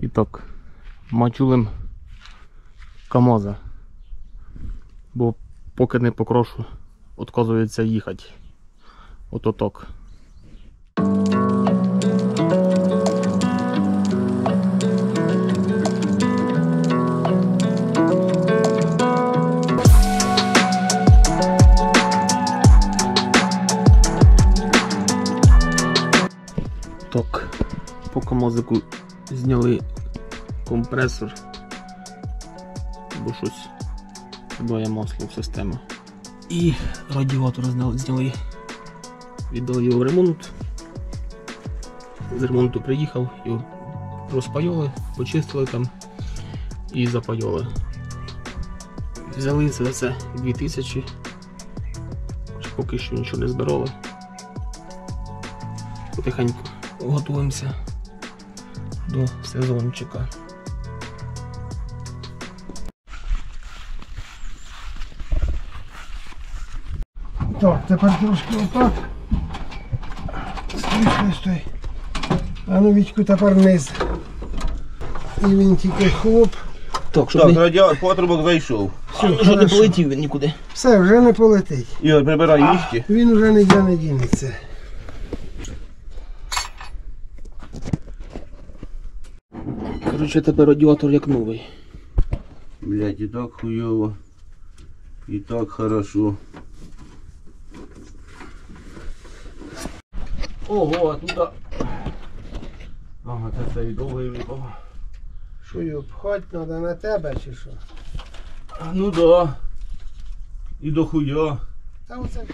І так, мачулим КамАЗа, бо поки не покрошу, відказується їхати. Ото так. Так, по КамАЗику зняли компресор, бо щось бає масло в систему. І радіатор зняли, віддали його в ремонт. З ремонту приїхав, його розпайоли, почистили там і запайоли. Взяли за це 2000, поки що нічого не збирали. Потихеньку готуємося до сезончика. Так, тепер трошки отак. Стой. А ну, Вітьку, тепер вниз. І він тільки хлоп. Так, радіатор, патрубок зайшов. Вже не полетів він нікуди. Все, вже не полетить. Ігор, прибирай мішки. Він вже ніде не дінеться. Коротше, тепер радіатор як новий. Блять, і так хуйово. І так хорошо. Ого, а тут... Ага, це цей довгий випав. Що його пхати треба на тебе чи що? Ну да. І до хуя. Та оце.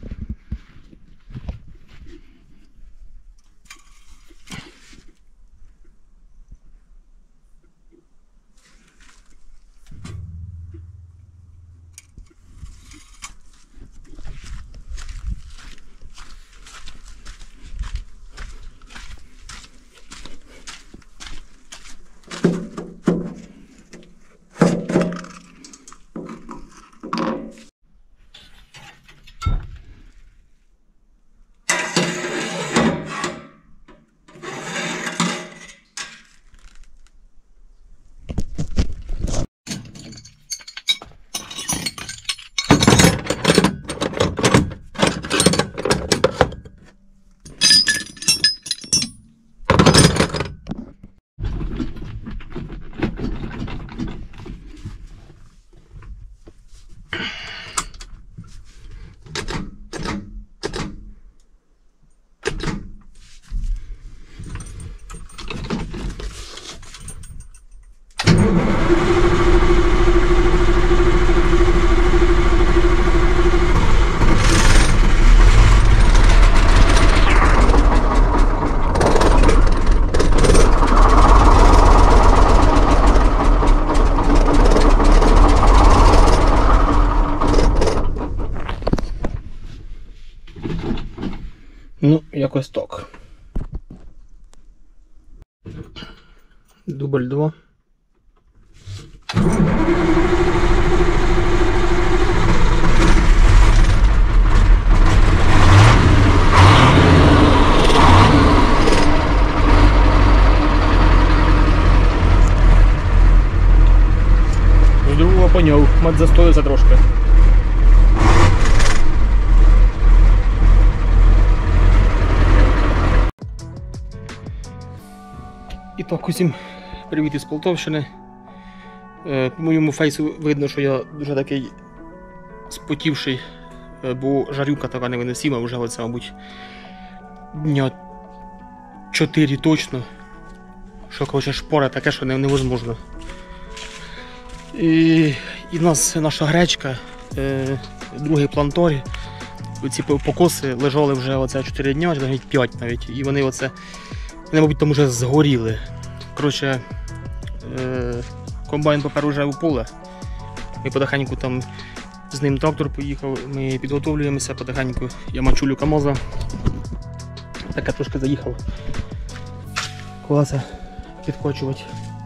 Ну, якось так. Дубль 2. Другого поняв, мать застоївся трошки. І так, усім привіт із Полтавщини. По моєму фейсу видно, що я дуже такий спотівший, бо жарюка така невиносима, вже оце, мабуть, дня 4 точно. Що, коротше, шпора таке, що невозможно. І в нас наша гречка, другий планторі, ці покоси лежали вже оце 4 дні, навіть 5 навіть, і вони оце, мабуть, там вже згоріли. Коротше, комбайн попер уже у поле, ми потихеньку там, з ним трактор поїхав, ми підготовлюємося потихеньку, я мачулю КамАЗа, таке трошки заїхав, колеса підкочувати.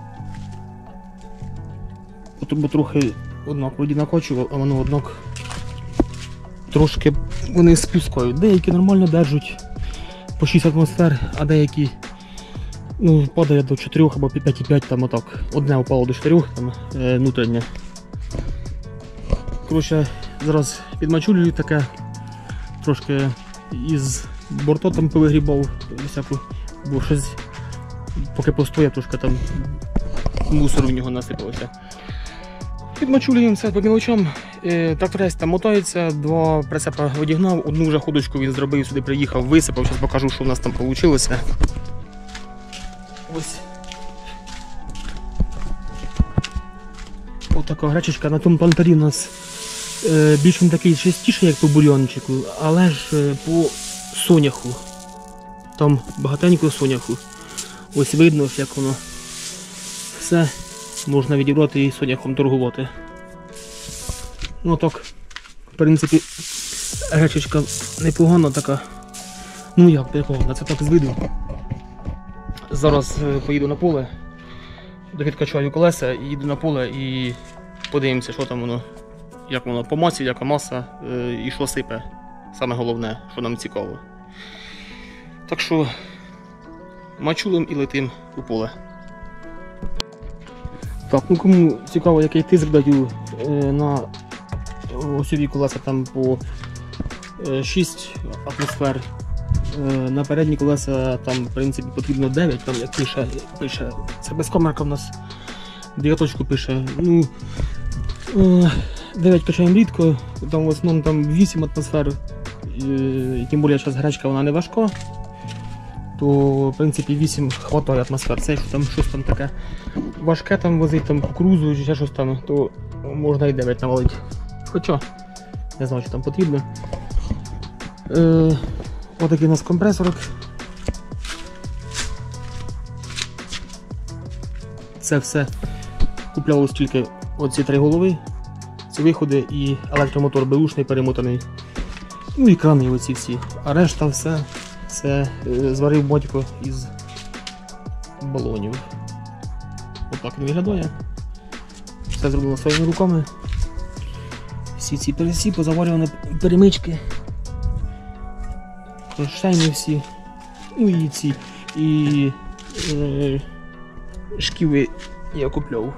Бо трохи однак вроді накочував, а воно однак трошки вони спускають. Деякі нормально держать по 6 атмосфер, а деякі Ну, падає до 4 або 5,5 там отак. Одне упало до 4, там внутрішнє. Коротше, зараз підмачулюю таке, трошки із борта там повигрібав всяку, бо щось поки постояв, трошки там мусор в нього насипався. Підмачулюємо все по мілочам. Тракторець там мотається, 2 прицепа одігнав, одну вже ходочку він зробив, сюди приїхав, висипав, зараз покажу, що в нас там вийшло. Ось. Ось така гречечка. На тому плантарі у нас більш він такий чистіший, як по бульйончику, але ж по соняху. Там багатенько соняху. Ось видно, як воно все можна відібрати і соняхом торгувати. Ну так, в принципі, гречечка непогана така. Ну як непогана, це так з виду. Зараз поїду на поле, довідкачаю колеса і їду на поле і подивимося, що там воно, як воно по масі, яка маса і що сипе. Саме головне, що нам цікаво. Так що мачулим і летим у поле. Так, ну кому цікаво, який тиск даю на осьові колеса там по 6 атмосфер. На передні колеса там в принципі потрібно 9, там як пише. Це безкомерка в нас 9 пише. Ну, 9 качаємо рідко, там в основному там 8 атмосфер. І тим більше зараз гречка вона не важка, то в принципі 8 хватає атмосфер. Це що там щось там таке важке там возить, там кукурузу чи ще щось там, то можна і 9 навалити. Хоча, не знаю, що там потрібно. Отакий у нас компресорок. Це все куплялось тільки оці 3 голови, ці виходи і електромотор беушний перемотаний. Ну і крани оці всі. А решта все це зварив батько із балонів. Отак він виглядає. Все зроблено своїми руками. Всі ці пересі, позаварювані перемички. Шайни всі, ну і ці, і шківи я купляв.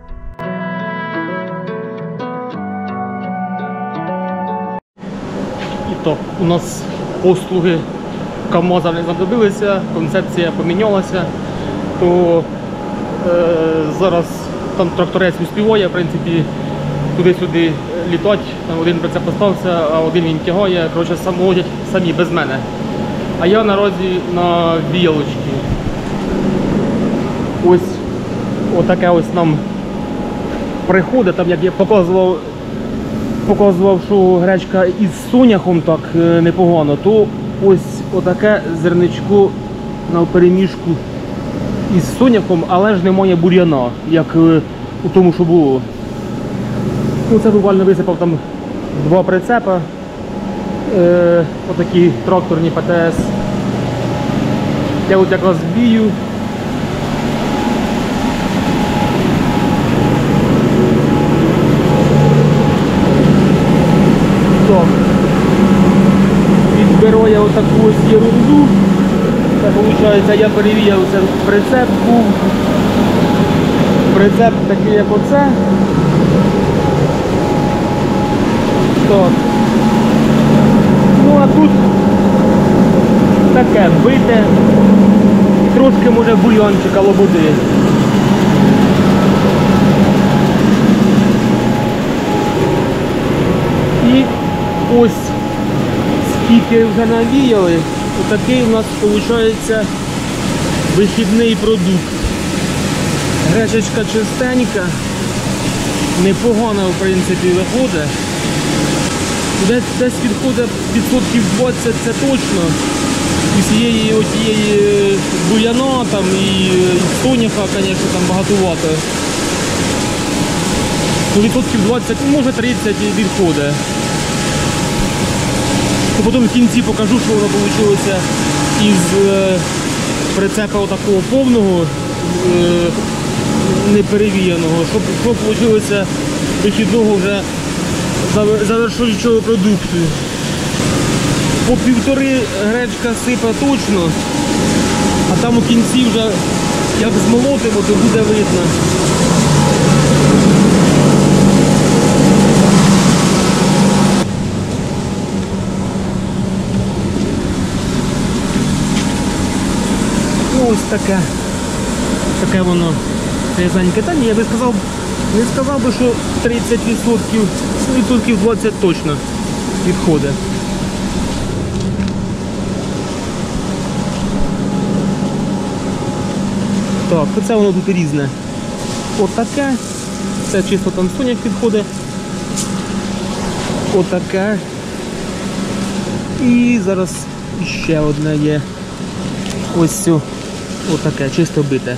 І так, у нас послуги КАМАЗа не знадобилися, концепція помінялася, то зараз там тракторець успіває, в принципі, туди-сюди літать, там один прицеп постався, а один він тягає, коротше, водять самі без мене. А я наразі на віялочці. Ось отаке ось нам приходить, там як я показував, що гречка із соняхом так непогано, то ось отаке зерничко на перемішку із соняхом, але ж немає бур'яна, як у тому, що було. Ну, це буквально висипав там 2 прицепа, отакі тракторні ПТС. Я от якраз бію. Так. Відберу я отаку ось ерунду. Це виходить, я перевіяв, це прицеп був. Прицеп такий, як оце. Так. Ну а тут таке бите, трошки може бульйончика лободи. І ось скільки вже навіяли, отакий у нас виходить вихідний продукт. Гречечка чистенька, непогано в принципі виходить. Десь відходить відсотків 20, це точно. Усієї отієї бур'яна там і соняха, звісно, там багатувато. То відсотків 20, може 30 відходить. То потім в кінці покажу, що воно вийшло із прицепа отакого повного, неперевіяного, що вийшло вихідного вже завершуючого продукту. По 1,5 гречка сипе точно. А там у кінці вже як змолотимо, то буде видно. Ось таке. Таке воно різаньке. Та ні, я би сказав, не сказав би, що 30%, відсотків 20 точно відходить. Так, оце воно тут різне. Отаке. Це чисто там соняк підходить. Отаке. І зараз ще одне є. Ось цю. Отаке, чисто бите.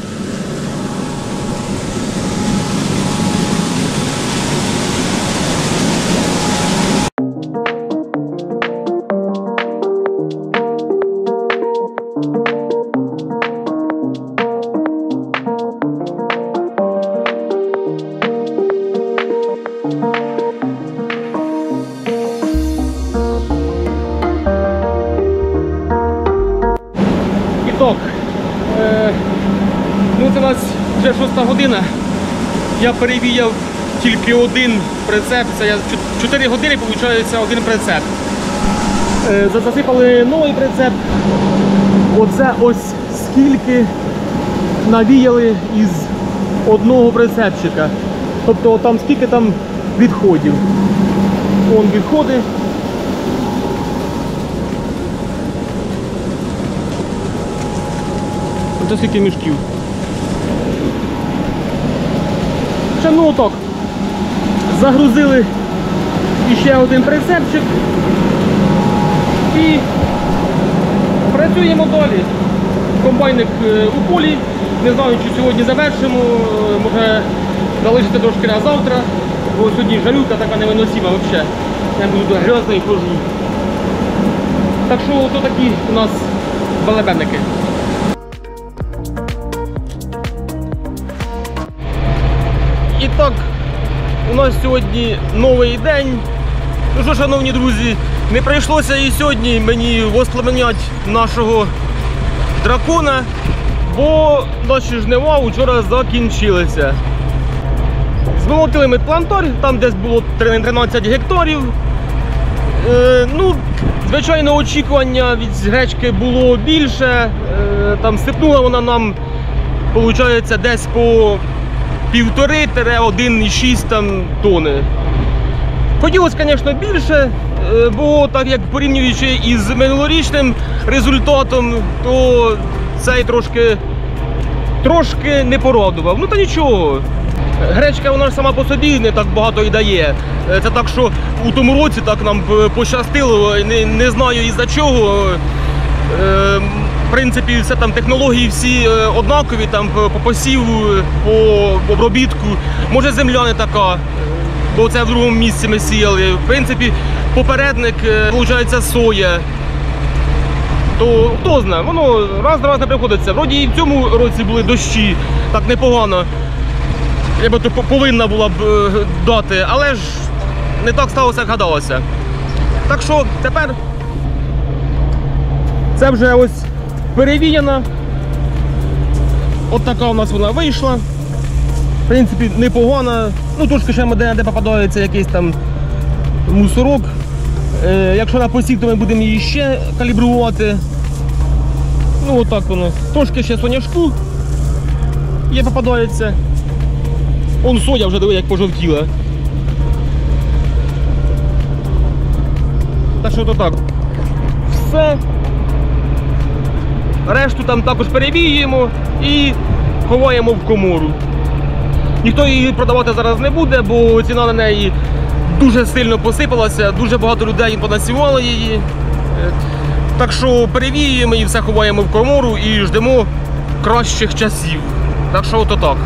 Ну, це у нас вже 6 година. Я перевіяв тільки один прицеп. Це я 4 години, виходить, один прицеп. Засипали новий прицеп. Оце ось скільки навіяли із одного прицепчика. Тобто там скільки там відходів. Вон відходи. Ось скільки мішків. Ну отак, загрузили ще один прицепчик і працюємо далі. Комбайник у полі, не знаю, чи сьогодні завершимо, може залишити трошки на завтра, бо сьогодні жарюка така невиносима взагалі. Я буду тут грязний хожу. Так що то такі у нас балабенники. І так, у нас сьогодні новий день. Ну що, шановні друзі, не прийшлося і сьогодні мені воспламеняти нашого дракона, бо наші жнива вчора закінчилися. Змолотили ми плантар, там десь було 13 гектарів. Ну, звичайно, очікування від гречки було більше. Там сипнула вона нам, виходить, десь по 1,5–1,6 тонни. Хотілося, звісно, більше, бо так як порівнюючи із минулорічним результатом, то цей трошки не порадував. Ну та нічого. Гречка вона ж сама по собі не так багато і дає. Це так, що у тому році так нам пощастило, не знаю із-за чого. В принципі, все там технології всі однакові, там по посіву, по обробітку. Може земля не така, бо це в другому місці ми сіяли. В принципі, попередник, виходить, соя. То хто знає, воно раз на раз не приходиться. Вроді і в цьому році були дощі, так непогано. Я би то повинна була б дати, але ж не так сталося, як гадалося. Так що тепер це вже ось перевіяна. От така у нас вона вийшла. В принципі, непогана. Ну, трошки ще де попадається якийсь там мусорок. Якщо на посів, то ми будемо її ще калібрувати. Ну, отак воно. Трошки ще соняшку є попадається. Он соя вже, диви, як пожовтіла. Так що то так. Все. Решту там також перевіюємо і ховаємо в комору. Ніхто її продавати зараз не буде, бо ціна на неї дуже сильно посипалася, дуже багато людей понасівало її. Так що перевіюємо і все ховаємо в комору і ждемо кращих часів. Так що ото так.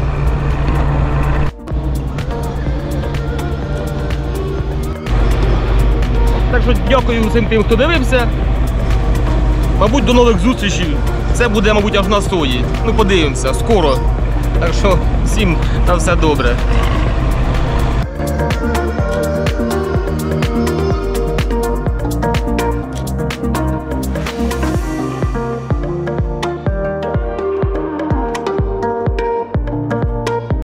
Так що дякую всім тим, хто дивився. Мабуть, до нових зустрічей. Це буде, мабуть, аж на сої. Ну, подивимося, скоро. Так що всім на все добре.